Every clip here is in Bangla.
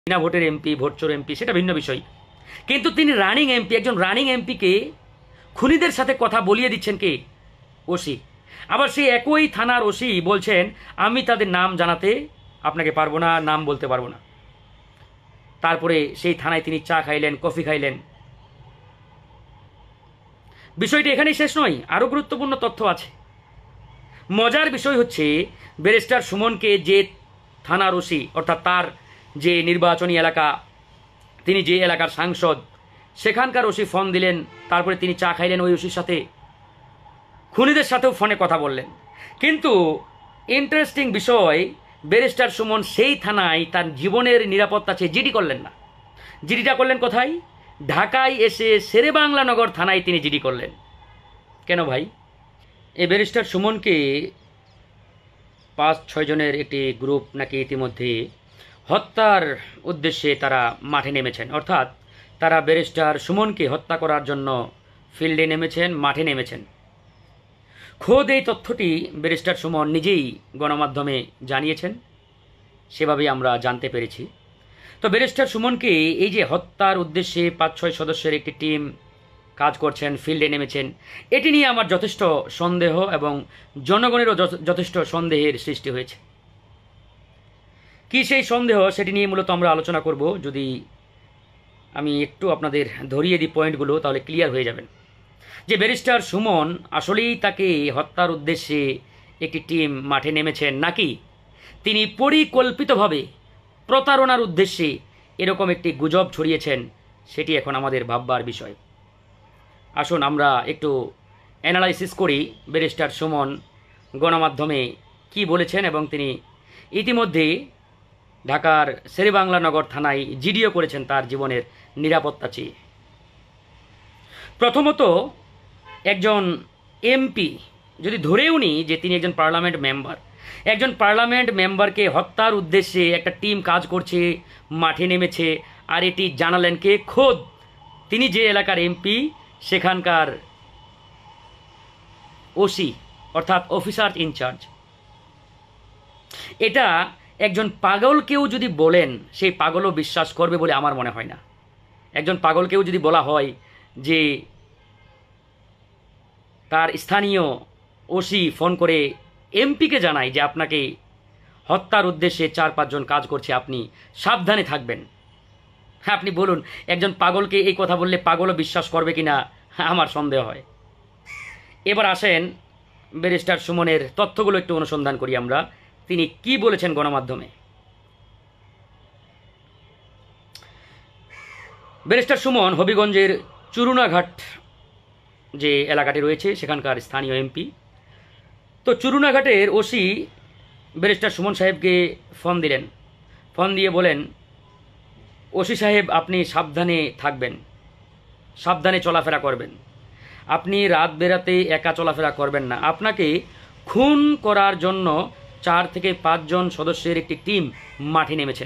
বিনা ভোটের এমপি, ভোটচোর এমপি, সেটা ভিন্ন বিষয়। কিন্তু তিনি রানিং এমপি, একজন রানিং এমপিকে খুনিদের সাথে কথা বলিয়ে দিচ্ছেন কে? ওসি। আবার সেই একই থানার ওসি বলছেন আমি তাদের নাম জানাতে আপনাকে পারবো না, নাম বলতে পারবো না। তারপরে সেই থানায় তিনি চা খাইলেন, কফি খাইলেন। বিষয়টি এখানেই শেষ নয়, আরও গুরুত্বপূর্ণ তথ্য আছে। মজার বিষয় হচ্ছে ব্যারিস্টার সুমনকে যে থানার ওসি, অর্থাৎ তার যে নির্বাচনী এলাকা, তিনি যে এলাকার সাংসদ, সেখানকার ওসি ফোন দিলেন, তারপরে তিনি চা খাইলেন ওই ওসির সাথে, খুনিদের সাথেও ফোনে কথা বললেন। কিন্তু ইন্টারেস্টিং বিষয়, ব্যারিস্টার সুমন সেই থানায় তার জীবনের নিরাপত্তা চেয়ে জিডি করলেন না। জিডিটা করলেন কোথায়? ঢাকায় এসে শেরেবাংলা নগর থানায় তিনি জিডি করলেন। কেন ভাই? এই ব্যারিস্টার সুমনকে 5-6 জনের একটি গ্রুপ নাকি ইতিমধ্যে হত্যার উদ্দেশ্যে তারা মাঠে নেমেছেন, অর্থাৎ তারা ব্যারিস্টার সুমনকে হত্যা করার জন্য ফিল্ডে নেমেছেন, মাঠে নেমেছেন। খোদ এই তথ্যটি ব্যারিস্টার সুমন নিজেই গণমাধ্যমে জানিয়েছেন, সেভাবেই আমরা জানতে পেরেছি। তো ব্যারিস্টার সুমনকে এই যে হত্যার উদ্দেশ্যে 5-6 সদস্যের একটি টিম কাজ করছেন, ফিল্ডে নেমেছেন, এটি নিয়ে আমার যথেষ্ট সন্দেহ এবং জনগণেরও যথেষ্ট সন্দেহের সৃষ্টি হয়েছে। কি সেই সন্দেহ, সেটি নিয়ে মূলত আমরা আলোচনা করব। যদি আমি একটু আপনাদের ধরিয়ে দিই পয়েন্টগুলো, তাহলে ক্লিয়ার হয়ে যাবেন যে ব্যারিস্টার সুমন আসলেই তাকে হত্যার উদ্দেশ্যে একটি টিম মাঠে নেমেছেন, নাকি তিনি পরিকল্পিতভাবে প্রতারণার উদ্দেশ্যে এরকম একটি গুজব ছড়িয়েছেন, সেটি এখন আমাদের ভাববার বিষয়। আসুন আমরা একটু অ্যানালাইসিস করি ব্যারিস্টার সুমন গণমাধ্যমে কি বলেছেন, এবং তিনি ইতিমধ্যে ঢাকার শেরেবাংলা নগর থানায় জিডিও করেছেন তার জীবনের নিরাপত্তা চেয়ে। প্রথমত, একজন এমপি, যদি ধরেও নিই যে তিনি একজন পার্লামেন্ট মেম্বার, একজন পার্লামেন্ট মেম্বারকে হত্যার উদ্দেশ্যে একটা টিম কাজ করছে, মাঠে নেমেছে, আর এটি জানালেন কে? খোদ তিনি যে এলাকার এমপি সেখানকার ওসি, অর্থাৎ অফিসার ইনচার্জ। এটা একজন পাগলকেও যদি বলেন, সেই পাগলও বিশ্বাস করবে বলে আমার মনে হয় না। একজন পাগলকেও যদি বলা হয় যে তার স্থানীয় ওসি ফোন করে এমপিকে জানায় যে আপনাকে হত্যার উদ্দেশ্যে 4-5 জন কাজ করছে, আপনি সাবধানে থাকবেন। হ্যাঁ, আপনি বলুন, একজন পাগলকে এই কথা বললে পাগলও বিশ্বাস করবে কিনা আমার সন্দেহ হয়। এবার আসেন ব্যারিস্টার সুমনের তথ্যগুলো একটু অনুসন্ধান করি আমরা, তিনি কি বলেছেন গণমাধ্যমে। ব্যারিস্টার সুমন হবিগঞ্জের চুরুনাঘাট যে এলাকাটি রয়েছে সেখানকার স্থানীয় এমপি। তো চুরুনাঘাটের ওসি ব্যারিস্টার সুমন সাহেবকে ফোন দিলেন, ফোন দিয়ে বলেন ওসি সাহেব আপনি সাবধানে থাকবেন, সাবধানে চলাফেরা করবেন, আপনি রাত বেরাতে একা চলাফেরা করবেন না, আপনাকে খুন করার জন্য 4 থেকে 5 জন সদস্যের একটি টিম মাঠে নেমেছেন।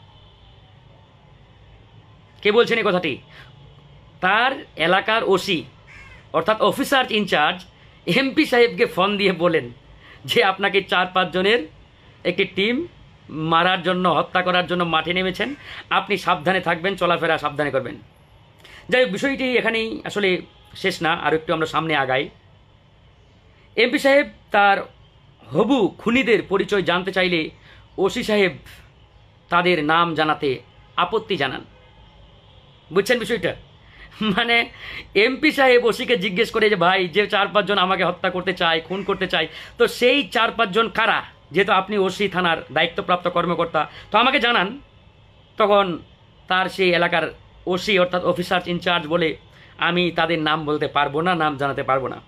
কে বলছেন এই কথাটি? তার এলাকার ওসি, অর্থাৎ অফিসার ইনচার্জ এমপি সাহেবকে ফোন দিয়ে বলেন যে আপনাকে 4-5 জনের একটি টিম মারার জন্য, হত্যা করার জন্য মাঠে নেমেছেন, আপনি সাবধানে থাকবেন, চলাফেরা সাবধানে করবেন। যাই হোক, বিষয়টি এখানেই আসলে শেষ না, আর একটু আমরা সামনে আগাই। এমপি সাহেব তার হবু খুনিদের পরিচয় জানতে চাইলে ওসি সাহেব তাদের নাম জানাতে আপত্তি জানান। বুঝছেন বিষয়টা? মানে এমপি সাহেব ওসিকে জিজ্ঞেস করে যে ভাই, যে 4-5 জন আমাকে হত্যা করতে চায়, খুন করতে চায়, তো সেই 4-5 জন কারা? যেহেতু আপনি ওসি থানার দায়িত্বপ্রাপ্ত কর্মকর্তা, তো আমাকে জানান। তখন তার সেই এলাকার ওসি, অর্থাৎ অফিসার ইনচার্জ বলে আমি তাদের নাম বলতে পারবো না, নাম জানাতে পারবো না।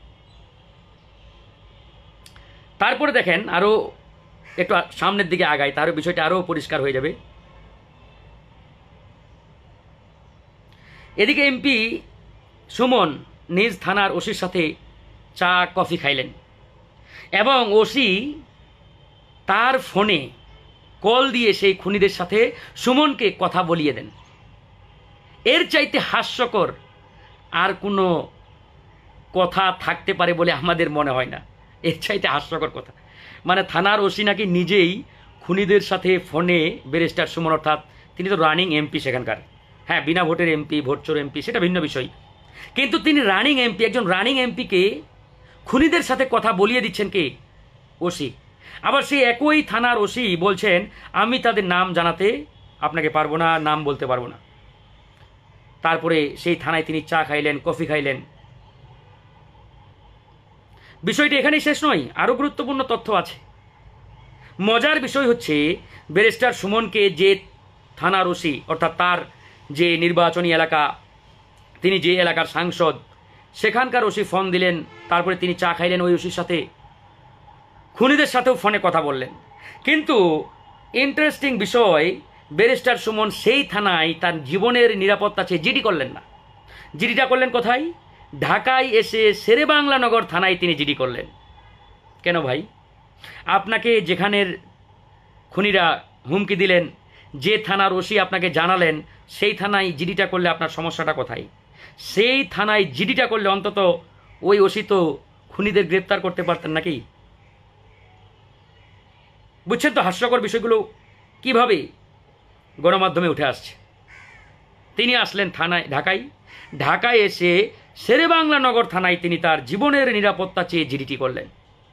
তারপরে দেখেন, আরও একটু সামনের দিকে আগাই, তারও বিষয়টা আরও পরিষ্কার হয়ে যাবে। এদিকে এমপি সুমন নিজ থানার ওসির সাথে চা কফি খাইলেন, এবং ওসি তার ফোনে কল দিয়ে সেই খুনিদের সাথে সুমনকে কথা বলিয়ে দেন। এর চাইতে হাস্যকর আর কোনো কথা থাকতে পারে বলে আমাদের মনে হয় না। এর চাইতে হাস্যকর কথা, মানে থানার ওসি নাকি নিজেই খুনিদের সাথে ফোনে ব্যারিস্টার সুমন অর্থাৎ তিনি তো রানিং এমপি সেখানকার। হ্যাঁ, বিনা ভোটের এমপি, ভোটচোর এমপি, সেটা ভিন্ন বিষয়। কিন্তু তিনি রানিং এমপি, একজন রানিং এমপিকে খুনিদের সাথে কথা বলিয়ে দিচ্ছেন কে? ওসি। আবার সেই একই থানার ওসি বলছেন আমি তাদের নাম জানাতে আপনাকে পারবো না, নাম বলতে পারবো না। তারপরে সেই থানায় তিনি চা খাইলেন, কফি খাইলেন। বিষয়টি এখানেই শেষ নয়, আরও গুরুত্বপূর্ণ তথ্য আছে। মজার বিষয় হচ্ছে ব্যারিস্টার সুমনকে যে থানার ওসি, অর্থাৎ তার যে নির্বাচনী এলাকা, তিনি যে এলাকার সাংসদ, সেখানকার ওসি ফোন দিলেন, তারপরে তিনি চা খাইলেন ওই ওসির সাথে, খুনিদের সাথেও ফোনে কথা বললেন। কিন্তু ইন্টারেস্টিং বিষয়, ব্যারিস্টার সুমন সেই থানায় তার জীবনের নিরাপত্তা চেয়ে জিডি করলেন না। জিডিটা করলেন কোথায়? ঢাকায় এসে শেরেবাংলা নগর থানায় তিনি জিডি করলেন। কেন ভাই? আপনাকে যেখানের খুনিরা হুমকি দিলেন, যে থানার ওসি আপনাকে জানালেন, সেই থানায় জিডিটা করলে আপনার সমস্যাটা কোথায়? সেই থানায় জিডিটা করলে অন্তত ওই ওসি তো খুনিদের গ্রেপ্তার করতে পারতেন নাকি? বুঝছেন তো হাস্যকর বিষয়গুলো কিভাবে গণমাধ্যমে উঠে আসছে। তিনি আসলেন থানায়, ঢাকায় এসে শেরেবাংলা নগর থানায় তিনি তার জীবনের নিরাপত্তা চেয়ে জিডিটি করলেন।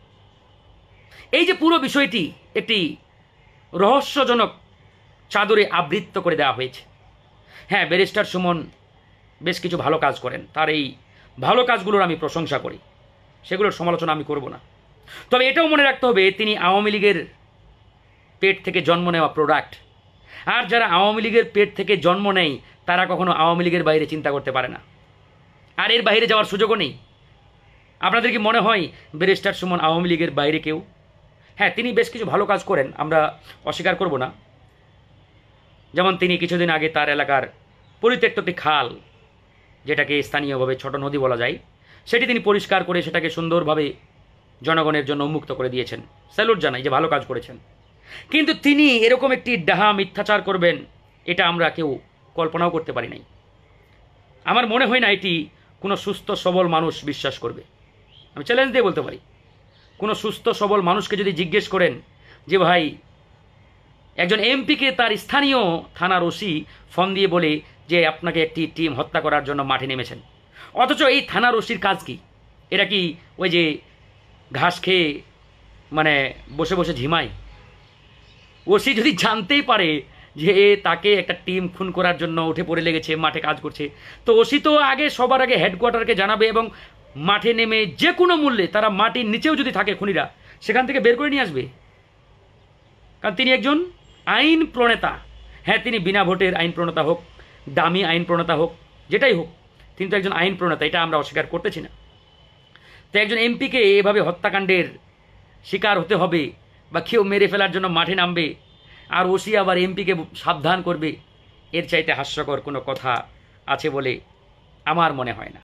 এই যে পুরো বিষয়টি একটি রহস্যজনক চাদরে আবৃত করে দেওয়া হয়েছে। হ্যাঁ, ব্যারিস্টার সুমন বেশ কিছু ভালো কাজ করেন, তার এই ভালো কাজগুলোর আমি প্রশংসা করি, সেগুলোর সমালোচনা আমি করব না। তবে এটাও মনে রাখতে হবে তিনি আওয়ামী লীগের পেট থেকে জন্ম নেওয়া প্রোডাক্ট। আর যারা আওয়ামী লীগের পেট থেকে জন্ম নেয় তারা কখনো আওয়ামী লীগের বাইরে চিন্তা করতে পারে না, আর এর বাইরে যাওয়ার সুযোগও নেই। আপনাদের কি মনে হয় ব্যারিস্টার সুমন আওয়ামী লীগের বাইরে কেউ? হ্যাঁ, তিনি বেশ কিছু ভালো কাজ করেন, আমরা অস্বীকার করব না। যেমন তিনি কিছুদিন আগে তার এলাকার পরিত্যক্ত একটি খাল, যেটাকে স্থানীয়ভাবে ছোট নদী বলা যায়, সেটি তিনি পরিষ্কার করে সেটাকে সুন্দরভাবে জনগণের জন্য উন্মুক্ত করে দিয়েছেন। স্যালুট জানাই যে ভালো কাজ করেছেন। কিন্তু তিনি এরকম একটি ডাহা মিথ্যাচার করবেন এটা আমরা কেউ কল্পনাও করতে পারি নাই। আমার মনে হয় না এটি কোনো সুস্থ সবল মানুষ বিশ্বাস করবে। আমি চ্যালেঞ্জ দিয়ে বলতে পারি, কোনো সুস্থ সবল মানুষকে যদি জিজ্ঞেস করেন যে ভাই একজন এমপিকে তার স্থানীয় থানার ওসি ফোন দিয়ে বলে যে আপনাকে একটি টিম হত্যা করার জন্য মাঠে নেমেছেন, অথচ এই থানার ওসির কাজ কি? এরা কি ওই যে ঘাস খেয়ে মানে বসে বসে ঝিমায়? ওসি যদি জানতেই পারে যে তাকে একটা টিম খুন করার জন্য উঠে পড়ে লেগেছে, মাঠে কাজ করছে, তো ওসি তো আগে সবার আগে হেডকোয়ার্টারকে জানাবে এবং মাঠে নেমে যে কোনো মূল্যে তারা মাটির নিচেও যদি থাকে খুনিরা সেখান থেকে বের করে নিয়ে আসবে। কারণ তিনি একজন আইন প্রণেতা। হ্যাঁ, তিনি বিনা ভোটের আইন প্রণেতা হোক, দামি আইন প্রণেতা হোক, যেটাই হোক, তিনি তো একজন আইন প্রণেতা, এটা আমরা অস্বীকার করতেছি না। তো একজন এমপিকে এভাবে হত্যাকাণ্ডের শিকার হতে হবে বা কেউ মেরে ফেলার জন্য মাঠে নামবে, আর ওসি আবার এমপিকে সাবধান করবে, এর চাইতে হাস্যকর কোনো কথা আছে বলে আমার মনে হয় না।